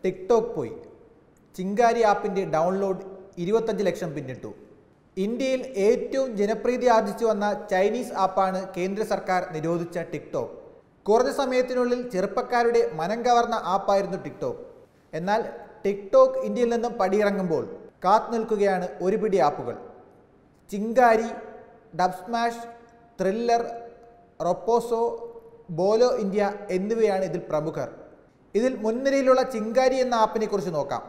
TikTok പോയി. ചിങ്കാരി ആപ്പിൻ്റെ download 25 ലക്ഷം പിന്നിട്ടു. ഇന്ത്യയിൽ ഏറ്റവും ജനപ്രീതി ആർജിച്ചു വന്ന ചൈനീസ് ആപ്പാണ് കേന്ദ്ര സർക്കാർ നിരോധിച്ച ടിക്ടോക്ക്. കുറഞ്ഞ സമയത്തിനുള്ളിൽ ചെറുപ്പക്കാരുടെ മനം കവർന്ന ആപ്പായിരുന്നു ടിക്ടോക്ക്. എന്നാൽ ടിക്ടോക്ക് ഇന്ത്യയിൽ നിന്നും പടിയിറങ്ങുമ്പോൾ കാത്തു നിൽക്കുകയാണ് ഒരു പിടി ആപ്പുകൾ. Chingari, Dubsmash, Thriller, Roposo, Bolo India എന്നിവയാണ് ഇതിൽ പ്രമുഖർ. ഇതിൽ മുൻനിരയിലുള്ള ചിങ്കാരി എന്ന ആപ്പിനെ കുറിച്ച് നോക്കാം.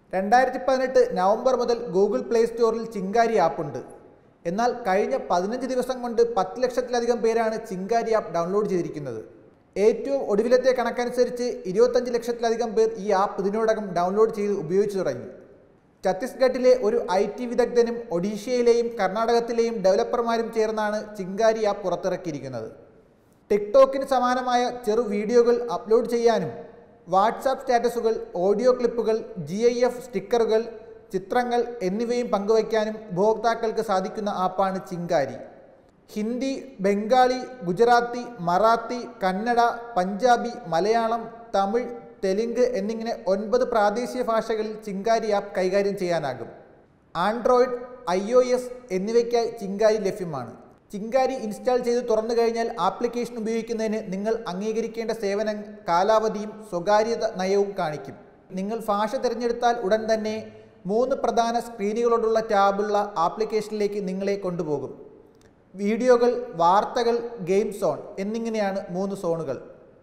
2018 നവംബർ മുതൽ ഗൂഗിൾ പ്ലേ സ്റ്റോറിൽ ചിങ്കാരി ആപ്പുണ്ട്. എന്നാൽ കഴിഞ്ഞ 15 ദിവസം കൊണ്ട് 10 ലക്ഷത്തിലധികം പേരാണ് ചിങ്കാരി ആപ്പ് ഡൗൺലോഡ് ചെയ്തിരിക്കുന്നത്. ഏറ്റവും ഒടുവിലത്തെ കണക്കനുസരിച്ച് 25 ലക്ഷത്തിലധികം പേർ ഈ ആപ്പ് ഇതിനോടകം ഡൗൺലോഡ് ചെയ്ത് ഉപയോഗിച്ചു തുടങ്ങി. ഛത്തീസ്ഗഡിലെ ഒരു IT വിദഗ്ധനും ഒഡീഷയിലെയും കർണാടകത്തിലെയും ഡെവലപ്പർമാരും ചേർന്നാണ് ചിങ്കാരി ആപ്പ് പുറത്തിറക്കിയിരിക്കുന്നത്. ടിക്ടോക്കിന് സമാനമായ ചെറു വീഡിയോകൾ അപ്ലോഡ് ചെയ്യാനും വാട്സാപ്പ് സ്റ്റാറ്റസുകൾ, ഓഡിയോ ക്ലിപ്പുകൾ, GIF സ്റ്റിക്കറുകൾ, ചിത്രങ്ങൾ എന്നിവയും പങ്കുവയ്ക്കാനും ഉപഭോക്താക്കൾക്ക് സാധിക്കുന്ന ആപ്പാണ് ചിങ്കാരി. ഹിന്ദി, ബംഗാളി, ഗുജറാത്തി, മറാത്തി, കന്നഡ, പഞ്ചാബി, മലയാളം, തമിഴ്, തെലുങ്ക് എന്നിങ്ങനെ 9 പ്രാദേശിക ഭാഷകളിൽ ചിങ്കാരി ആപ്പ് കൈകാര്യം ചെയ്യാനാകും. ആൻഡ്രോയിഡ്, iOS എന്നിവയ്ക്കായി ചിങ്കാരി ലഭ്യമാണ്. ചിങ്കാരി ഇൻസ്റ്റാൾ ചെയ്ത് തുറന്നു കഴിഞ്ഞാൽ ആപ്ലിക്കേഷൻ ഉപയോഗിക്കുന്നതിന് നിങ്ങൾ അംഗീകരിക്കേണ്ട സേവന കാലാവധിയും സ്വകാര്യത നയവും കാണിക്കും. നിങ്ങൾ ഭാഷ തിരഞ്ഞെടുത്താൽ ഉടൻ തന്നെ 3 പ്രധാന സ്ക്രീനുകളോടുള്ള ടാബുള്ള ആപ്ലിക്കേഷനിലേക്ക് നിങ്ങളെ കൊണ്ടുപോകും. വീഡിയോകൾ, വാർത്തകൾ, ഗെയിം സോൺ എന്നിങ്ങനെയാണ് 3 സോണുകൾ.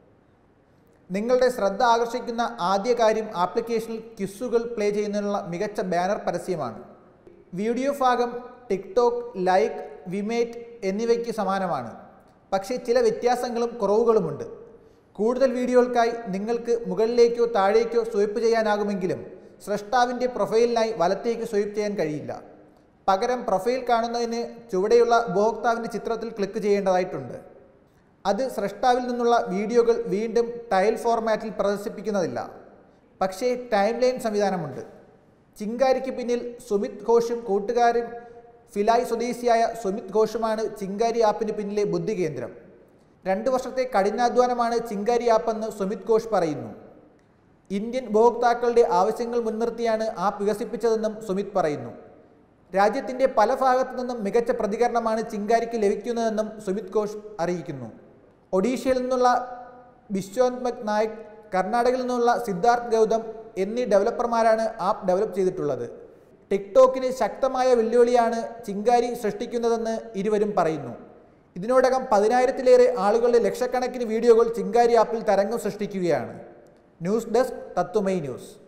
നിങ്ങളുടെ ശ്രദ്ധ ആകർഷിക്കുന്ന ആദ്യ കാര്യം ആപ്ലിക്കേഷനിൽ ക്വിസുകൾ പ്ലേ ചെയ്യുന്നതിനുള്ള മികച്ച ബാനർ പരസ്യമാണ്. വീഡിയോ ഭാഗം ടിക്ടോക്ക്, ലൈക്ക്, വിമേറ്റ് എന്നിവയ്ക്ക് സമാനമാണ്. പക്ഷേ ചില വ്യത്യാസങ്ങളും കുറവുകളുമുണ്ട്. കൂടുതൽ വീഡിയോകൾക്കായി നിങ്ങൾക്ക് മുകളിലേക്കോ താഴേക്കോ സ്വൈപ്പ് ചെയ്യാനാകുമെങ്കിലും സ്രഷ്ടാവിൻ്റെ പ്രൊഫൈലിനായി വലത്തേക്ക് സ്വൈപ്പ് ചെയ്യാൻ കഴിയില്ല. പകരം പ്രൊഫൈൽ കാണുന്നതിന് ചുവടെയുള്ള ഉപഭോക്താവിൻ്റെ ചിത്രത്തിൽ ക്ലിക്ക് ചെയ്യേണ്ടതായിട്ടുണ്ട്. അത് സ്രഷ്ടാവിൽ നിന്നുള്ള വീഡിയോകൾ വീണ്ടും ടൈൽ ഫോർമാറ്റിൽ പ്രദർശിപ്പിക്കുന്നതില്ല. പക്ഷേ ടൈം ലൈൻ സംവിധാനമുണ്ട്. ചിങ്കാരിക്ക് പിന്നിൽ സുമിത് ഘോഷും കൂട്ടുകാരും ഫിലായ് സ്വദേശിയായ സുമിത് ഘോഷുമാണ് ചിങ്കാരി ആപ്പിന് പിന്നിലെ ബുദ്ധി കേന്ദ്രം. 2 വർഷത്തെ കഠിനാധ്വാനമാണ് ചിങ്കാരി ആപ്പെന്ന് സുമിത് ഘോഷ് പറയുന്നു. ഇന്ത്യൻ ഉപഭോക്താക്കളുടെ ആവശ്യങ്ങൾ മുൻനിർത്തിയാണ് ആപ്പ് വികസിപ്പിച്ചതെന്നും സുമിത് പറയുന്നു. രാജ്യത്തിൻ്റെ പല ഭാഗത്തു നിന്നും മികച്ച പ്രതികരണമാണ് ചിങ്കാരിക്ക് ലഭിക്കുന്നതെന്നും സുമിത് ഘോഷ് അറിയിക്കുന്നു. ഒഡീഷയിൽ നിന്നുള്ള ബിശ്വന്ത് നായക്, കർണാടകയിൽ നിന്നുള്ള സിദ്ധാർത്ഥ് ഗൗതം എന്നീ ഡെവലപ്പർമാരാണ് ആപ്പ് ഡെവലപ്പ് ചെയ്തിട്ടുള്ളത്. ടിക്ടോക്കിന് ശക്തമായ വെല്ലുവിളിയാണ് ചിങ്കാരി സൃഷ്ടിക്കുന്നതെന്ന് ഇരുവരും പറയുന്നു. ഇതിനോടകം 10,000-ലേറെ ആളുകളുടെ ലക്ഷക്കണക്കിന് വീഡിയോകൾ ചിങ്കാരി ആപ്പിൽ തരംഗം സൃഷ്ടിക്കുകയാണ്. News desk Tatwamayi news.